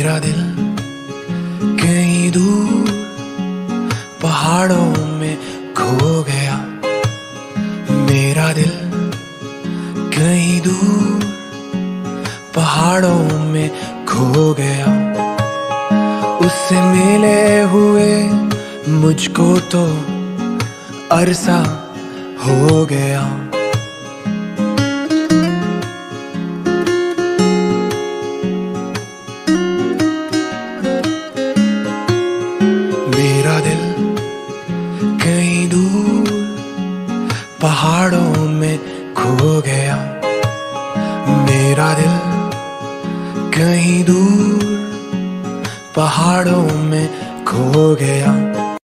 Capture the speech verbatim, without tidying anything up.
मेरा दिल कहीं दूर पहाड़ों में खो गया। मेरा दिल कहीं दूर पहाड़ों में खो गया। उससे मिले हुए मुझको तो अरसा हो गया। मेरा दिल कहीं दूर पहाड़ों में खो गया। मेरा दिल कहीं दूर पहाड़ों में खो गया।